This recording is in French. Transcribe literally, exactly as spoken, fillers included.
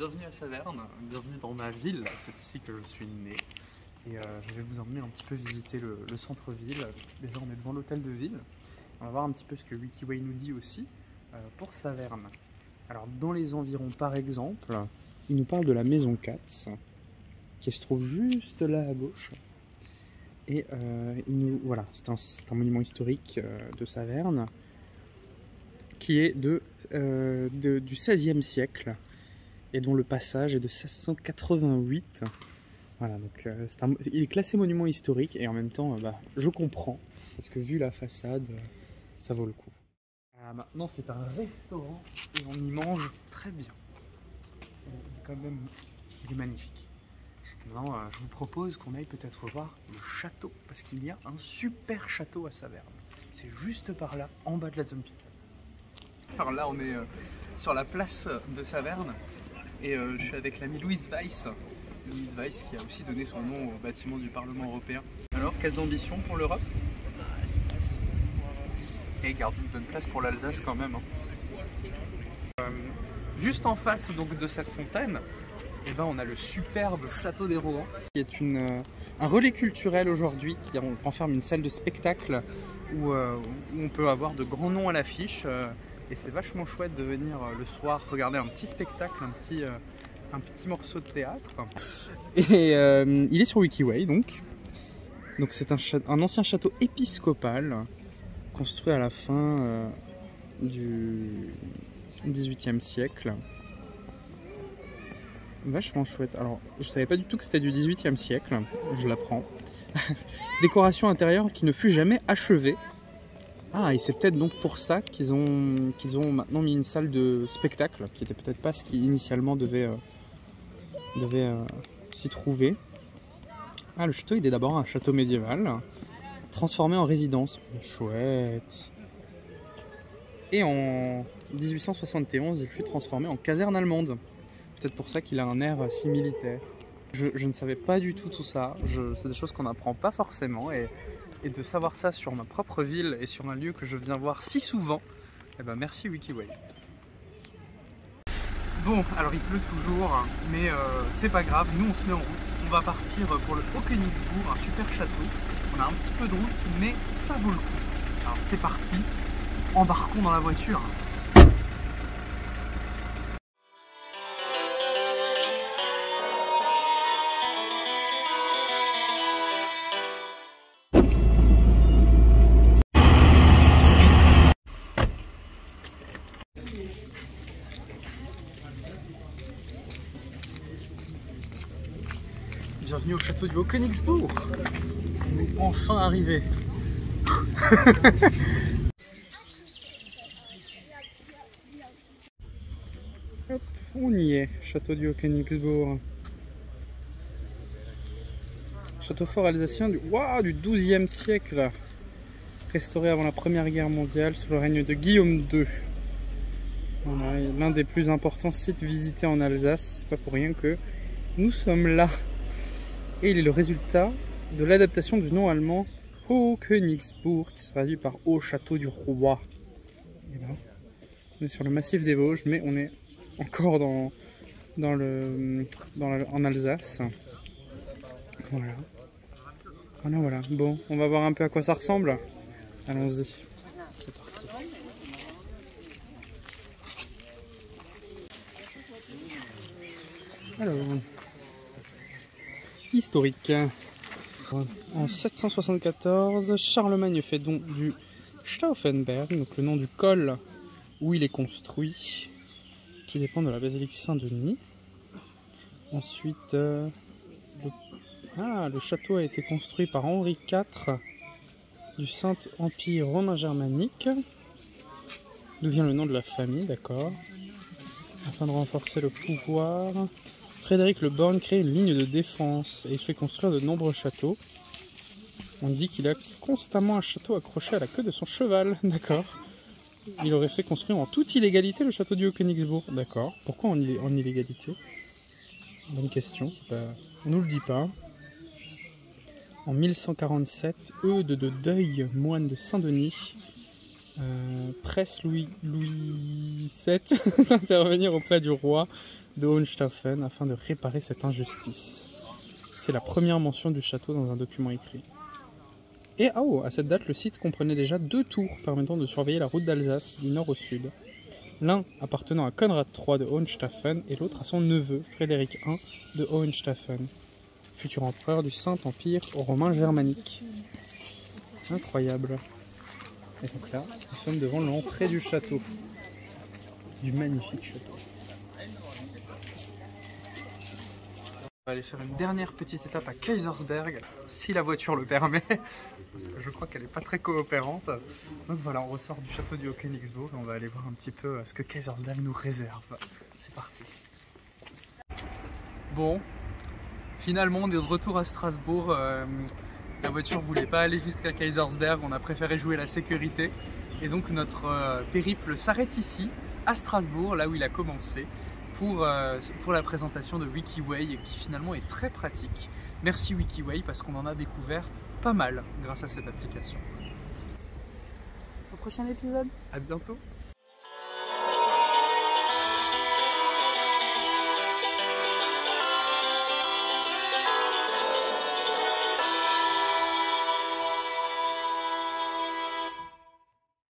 bienvenue à Saverne, bienvenue dans ma ville, c'est ici que je suis né. Et euh, je vais vous emmener un petit peu visiter le, le centre-ville. Déjà on est devant l'hôtel de ville. On va voir un petit peu ce que Wikiway nous dit aussi euh, pour Saverne. Alors dans les environs par exemple, il nous parle de la maison Katz, qui se trouve juste là à gauche. Et euh, il nous, voilà, c'est un, un monument historique euh, de Saverne, qui est de, euh, de, du seizième siècle et dont le passage est de seize cent quatre-vingt-huit. Voilà, donc euh, c'est un, il est classé monument historique et en même temps, euh, bah, je comprends, parce que vu la façade, euh, ça vaut le coup. Ah, maintenant, c'est un restaurant et on y mange très bien. Il est quand même, il est magnifique. Maintenant, euh, je vous propose qu'on aille peut-être voir le château, parce qu'il y a un super château à Saverne. C'est juste par là, en bas de la zone piétonne. Alors là, on est euh, sur la place de Saverne et euh, je suis avec l'ami Louise Weiss. Louise Weiss qui a aussi donné son nom au bâtiment du Parlement européen. Alors, quelles ambitions pour l'Europe? Et garde une bonne place pour l'Alsace quand même. Hein. Euh, juste en face donc de cette fontaine, eh ben, on a le superbe château des Rohan, qui est une, euh, un relais culturel aujourd'hui, qui renferme une salle de spectacle où, euh, où on peut avoir de grands noms à l'affiche. Euh, et c'est vachement chouette de venir euh, le soir regarder un petit spectacle, un petit, euh, un petit morceau de théâtre. Et euh, il est sur Wikiway donc. Donc c'est un, un ancien château épiscopal construit à la fin euh, du dix-huitième siècle. Vachement chouette. Alors, je savais pas du tout que c'était du dix-huitième siècle, je l'apprends. Décoration intérieure qui ne fut jamais achevée. Ah, et c'est peut-être donc pour ça qu'ils ont, qu'ils ont maintenant mis une salle de spectacle, qui était peut-être pas ce qui initialement devait, euh, devait euh, s'y trouver. Ah, le château, il est d'abord un château médiéval, transformé en résidence. Chouette. Et en dix-huit cent soixante et onze, il fut transformé en caserne allemande. Peut-être pour ça qu'il a un air si militaire. Je, je ne savais pas du tout tout ça. C'est des choses qu'on n'apprend pas forcément. Et, et de savoir ça sur ma propre ville et sur un lieu que je viens voir si souvent, eh ben merci Wikiway. Bon, alors il pleut toujours, mais euh, c'est pas grave. Nous on se met en route. On va partir pour le Haut-Königsbourg, un super château. On a un petit peu de route, mais ça vaut le coup. Alors c'est parti. Embarquons dans la voiture. Bienvenue au château du Haut-Königsbourg. On est enfin arrivé. Hop, on y est, château du Haut-Königsbourg. Château fort alsacien du, wow, du douzième siècle. Restauré avant la Première Guerre mondiale sous le règne de Guillaume deux. Voilà, l'un des plus importants sites visités en Alsace. C'est pas pour rien que nous sommes là. Et il est le résultat de l'adaptation du nom allemand Haut-Königsbourg, qui se traduit par Haut Château du Roi. Et là, on est sur le massif des Vosges, mais on est encore dans, dans le, dans la, en Alsace. Voilà. Voilà, voilà. Bon, on va voir un peu à quoi ça ressemble. Allons-y. C'est parti. Alors... historique. En sept cent soixante-quatorze, Charlemagne fait don du Stauffenberg, donc le nom du col où il est construit, qui dépend de la basilique Saint-Denis. Ensuite, euh, le... Ah, le château a été construit par Henri quatre du Saint-Empire romain germanique, d'où vient le nom de la famille, d'accord, afin de renforcer le pouvoir. Frédéric le Borgne crée une ligne de défense et il fait construire de nombreux châteaux. On dit qu'il a constamment un château accroché à la queue de son cheval, d'accord. Il aurait fait construire en toute illégalité le château du Haut-Königsbourg, d'accord. Pourquoi en, en illégalité? Bonne question, c'est pas... on nous le dit pas. En mille cent quarante-sept, Eudes de Deuil, moine de Saint-Denis, Euh, presse Louis, Louis sept d'intervenir auprès du roi de Hohenstaufen afin de réparer cette injustice. C'est la première mention du château dans un document écrit. Et oh, à cette date, le site comprenait déjà deux tours permettant de surveiller la route d'Alsace du nord au sud. L'un appartenant à Conrad trois de Hohenstaufen et l'autre à son neveu, Frédéric I de Hohenstaufen, futur empereur du Saint-Empire romain germanique. Incroyable. Et donc là, nous sommes devant l'entrée du château. Du magnifique château. On va aller faire une dernière petite étape à Kaysersberg, si la voiture le permet, parce que je crois qu'elle n'est pas très coopérante. Donc voilà, on ressort du château du Haut-Königsbourg et on va aller voir un petit peu ce que Kaysersberg nous réserve. C'est parti. Bon, finalement on est de retour à Strasbourg. Euh, la voiture ne voulait pas aller jusqu'à Kaysersberg, on a préféré jouer la sécurité. Et donc notre euh, périple s'arrête ici, à Strasbourg, là où il a commencé. Pour, euh, pour la présentation de Wikiway qui finalement est très pratique. Merci Wikiway parce qu'on en a découvert pas mal grâce à cette application. Au prochain épisode. À bientôt.